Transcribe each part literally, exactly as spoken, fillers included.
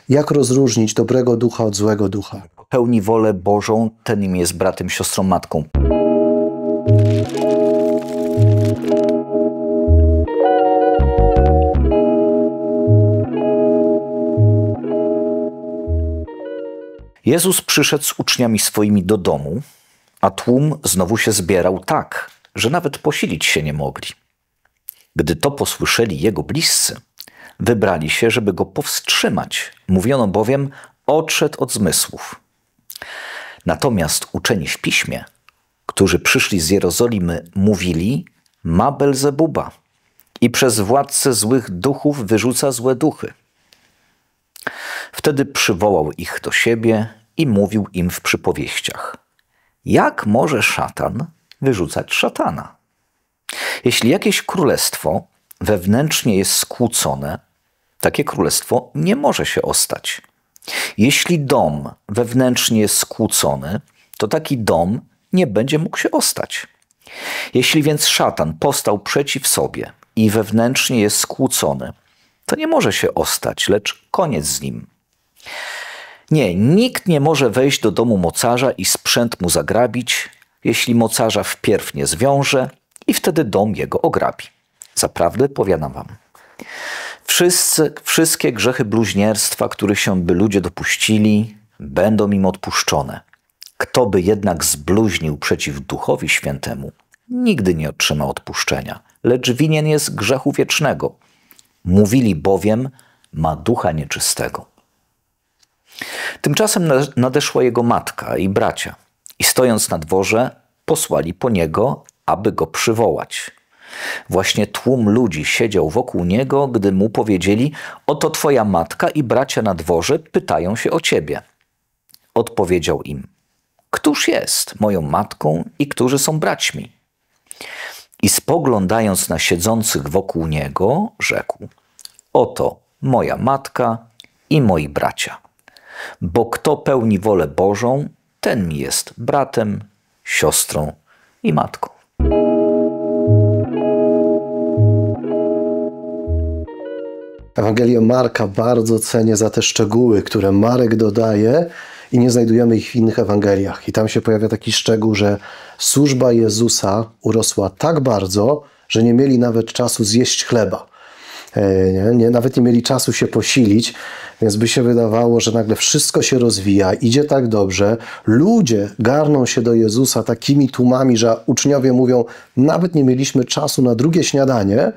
Jak rozróżnić dobrego ducha od złego ducha? Pełni wolę Bożą, ten im jest bratem, siostrą, matką. Jezus przyszedł z uczniami swoimi do domu, a tłum znowu się zbierał tak, że nawet posilić się nie mogli. Gdy to posłyszeli jego bliscy, wybrali się, żeby go powstrzymać. Mówiono bowiem, odszedł od zmysłów. Natomiast uczeni w piśmie, którzy przyszli z Jerozolimy, mówili, ma Belzebuba i przez władcę złych duchów wyrzuca złe duchy. Wtedy przywołał ich do siebie i mówił im w przypowieściach. Jak może szatan wyrzucać szatana? Jeśli jakieś królestwo wewnętrznie jest skłócone, takie królestwo nie może się ostać. Jeśli dom wewnętrznie jest skłócony, to taki dom nie będzie mógł się ostać. Jeśli więc szatan powstał przeciw sobie i wewnętrznie jest skłócony, to nie może się ostać, lecz koniec z nim. Nie, nikt nie może wejść do domu mocarza i sprzęt mu zagrabić, jeśli mocarza wpierw nie zwiąże i wtedy dom jego ograbi. Zaprawdę powiadam wam, wszyscy, wszystkie grzechy bluźnierstwa, których się by ludzie dopuścili, będą im odpuszczone. Kto by jednak zbluźnił przeciw Duchowi Świętemu, nigdy nie otrzyma odpuszczenia, lecz winien jest grzechu wiecznego. Mówili bowiem, ma ducha nieczystego. Tymczasem nadeszła jego matka i bracia i stojąc na dworze posłali po niego, aby go przywołać. Właśnie tłum ludzi siedział wokół niego, gdy mu powiedzieli, oto twoja matka i bracia na dworze pytają się o ciebie. Odpowiedział im, któż jest moją matką i którzy są braćmi? I spoglądając na siedzących wokół niego, rzekł, oto moja matka i moi bracia. Bo kto pełni wolę Bożą, ten mi jest bratem, siostrą i matką. Ewangelię Marka bardzo cenię za te szczegóły, które Marek dodaje i nie znajdujemy ich w innych Ewangeliach. I tam się pojawia taki szczegół, że służba Jezusa urosła tak bardzo, że nie mieli nawet czasu zjeść chleba. Nie, nie, nawet nie mieli czasu się posilić, więc by się wydawało, że nagle wszystko się rozwija, idzie tak dobrze. Ludzie garną się do Jezusa takimi tłumami, że uczniowie mówią, nawet nie mieliśmy czasu na drugie śniadanie.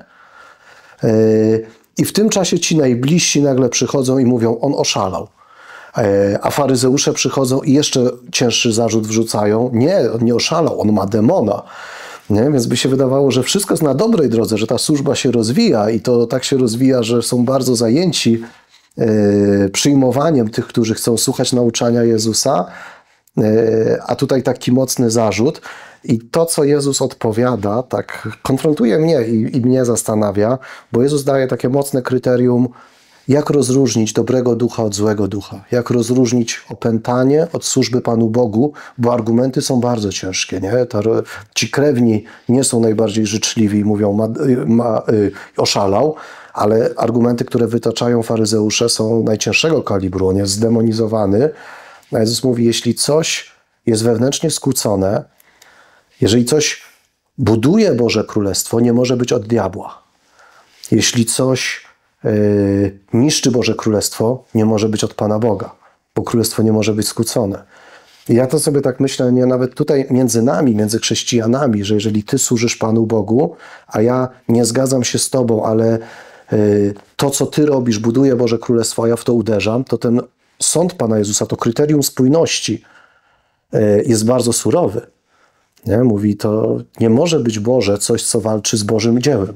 I w tym czasie ci najbliżsi nagle przychodzą i mówią, on oszalał. A faryzeusze przychodzą i jeszcze cięższy zarzut wrzucają, nie, on nie oszalał, on ma demona. Nie? Więc by się wydawało, że wszystko jest na dobrej drodze, że ta służba się rozwija i to tak się rozwija, że są bardzo zajęci e, przyjmowaniem tych, którzy chcą słuchać nauczania Jezusa, e, a tutaj taki mocny zarzut. I to, co Jezus odpowiada, tak konfrontuje mnie i, i mnie zastanawia, bo Jezus daje takie mocne kryterium, jak rozróżnić dobrego ducha od złego ducha? Jak rozróżnić opętanie od służby Panu Bogu? Bo argumenty są bardzo ciężkie. Nie? Ta, ci krewni nie są najbardziej życzliwi i mówią, ma, ma, y, oszalał, ale argumenty, które wytaczają faryzeusze, są najcięższego kalibru. On jest zdemonizowany. A Jezus mówi, jeśli coś jest wewnętrznie skłócone, jeżeli coś buduje Boże Królestwo, nie może być od diabła. Jeśli coś Yy, niszczy Boże Królestwo, nie może być od Pana Boga, bo Królestwo nie może być skłócone. I ja to sobie tak myślę, nie, nawet tutaj między nami, między chrześcijanami, że jeżeli Ty służysz Panu Bogu, a ja nie zgadzam się z Tobą, ale yy, to, co Ty robisz, buduje Boże Królestwo, a ja w to uderzam, to ten sąd Pana Jezusa, to kryterium spójności yy, jest bardzo surowy. Nie? Mówi, to nie może być Boże coś, co walczy z Bożym dziełem.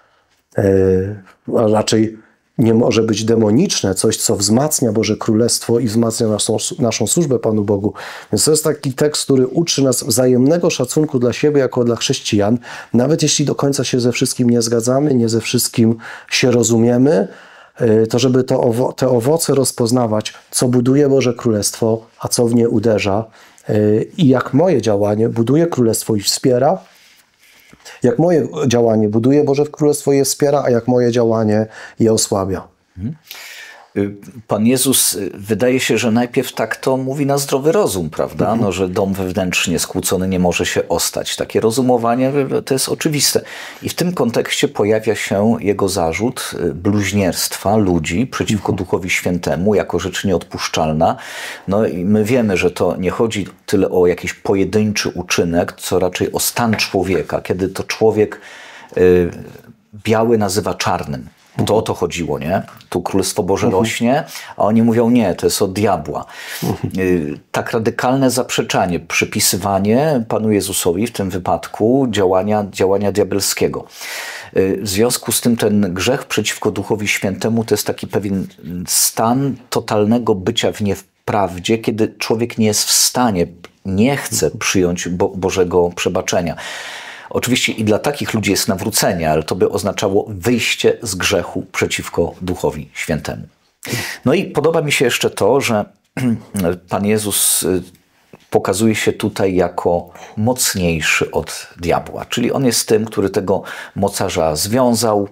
A raczej nie może być demoniczne, coś, co wzmacnia Boże Królestwo i wzmacnia naszą, naszą służbę Panu Bogu. Więc to jest taki tekst, który uczy nas wzajemnego szacunku dla siebie jako dla chrześcijan, nawet jeśli do końca się ze wszystkim nie zgadzamy, nie ze wszystkim się rozumiemy, to żeby to owo te owoce rozpoznawać, co buduje Boże Królestwo, a co w nie uderza i jak moje działanie buduje Królestwo i wspiera, jak moje działanie buduje Boże Królestwo i je wspiera, a jak moje działanie je osłabia. Pan Jezus, wydaje się, że najpierw tak to mówi na zdrowy rozum, prawda? Mhm. No, że dom wewnętrznie skłócony nie może się ostać. Takie rozumowanie to jest oczywiste. I w tym kontekście pojawia się jego zarzut bluźnierstwa ludzi przeciwko mhm. Duchowi Świętemu jako rzecz nieodpuszczalna. No i my wiemy, że to nie chodzi tyle o jakiś pojedynczy uczynek, co raczej o stan człowieka, kiedy to człowiek y, biały nazywa czarnym. To o to chodziło, nie? Tu Królestwo Boże uh-huh. rośnie, a oni mówią nie, to jest od diabła. Uh-huh. Tak radykalne zaprzeczanie, przypisywanie Panu Jezusowi w tym wypadku działania, działania diabelskiego. W związku z tym ten grzech przeciwko Duchowi Świętemu to jest taki pewien stan totalnego bycia w niewprawdzie, kiedy człowiek nie jest w stanie, nie chce przyjąć Bo- Bożego przebaczenia. Oczywiście i dla takich ludzi jest nawrócenie, ale to by oznaczało wyjście z grzechu przeciwko Duchowi Świętemu. No i podoba mi się jeszcze to, że Pan Jezus pokazuje się tutaj jako mocniejszy od diabła. Czyli on jest tym, który tego mocarza związał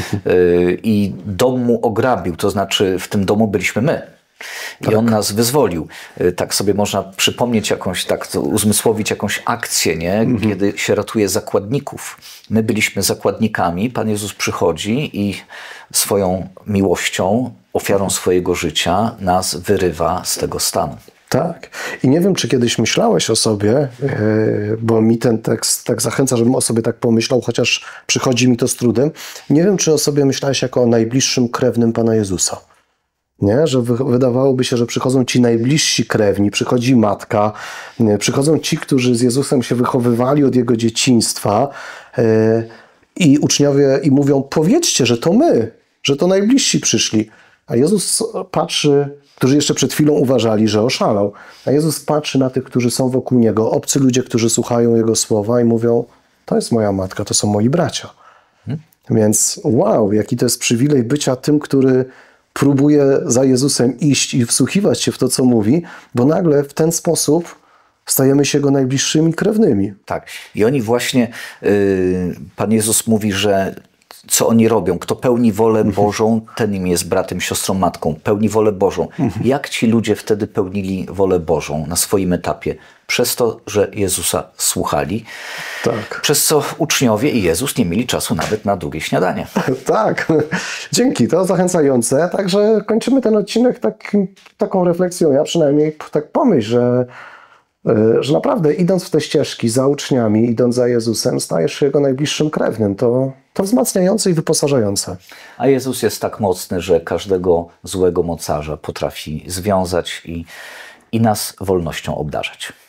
i dom mu ograbił. To znaczy w tym domu byliśmy my. I tak. On nas wyzwolił. Tak sobie można przypomnieć jakąś, tak uzmysłowić jakąś akcję, nie? Mhm. Kiedy się ratuje zakładników. My byliśmy zakładnikami, Pan Jezus przychodzi i swoją miłością, ofiarą swojego życia nas wyrywa z tego stanu. Tak. I nie wiem, czy kiedyś myślałeś o sobie, bo mi ten tekst tak zachęca, żebym o sobie tak pomyślał, chociaż przychodzi mi to z trudem. Nie wiem, czy o sobie myślałeś jako o najbliższym krewnym Pana Jezusa. Nie? Że wydawałoby się, że przychodzą ci najbliżsi krewni, przychodzi matka, nie? Przychodzą ci, którzy z Jezusem się wychowywali od Jego dzieciństwa yy, i uczniowie i mówią, powiedzcie, że to my, że to najbliżsi przyszli. A Jezus patrzy, którzy jeszcze przed chwilą uważali, że oszalał, a Jezus patrzy na tych, którzy są wokół Niego, obcy ludzie, którzy słuchają Jego słowa i mówią, to jest moja matka, to są moi bracia. Hmm? Więc wow, jaki to jest przywilej bycia tym, który próbuje za Jezusem iść i wsłuchiwać się w to, co mówi, bo nagle w ten sposób stajemy się Jego najbliższymi krewnymi. Tak. I oni właśnie, yy, Pan Jezus mówi, że co oni robią? Kto pełni wolę Bożą, ten im jest bratem, siostrą, matką. Pełni wolę Bożą. Jak ci ludzie wtedy pełnili wolę Bożą na swoim etapie? Przez to, że Jezusa słuchali. Tak. Przez co uczniowie i Jezus nie mieli czasu nawet na drugie śniadanie. Tak. Dzięki. To zachęcające. Także kończymy ten odcinek tak, taką refleksją. Ja przynajmniej tak pomyśl, że że naprawdę idąc w te ścieżki za uczniami, idąc za Jezusem, stajesz się Jego najbliższym krewnym. To, to wzmacniające i wyposażające. A Jezus jest tak mocny, że każdego złego mocarza potrafi związać i, i nas wolnością obdarzać.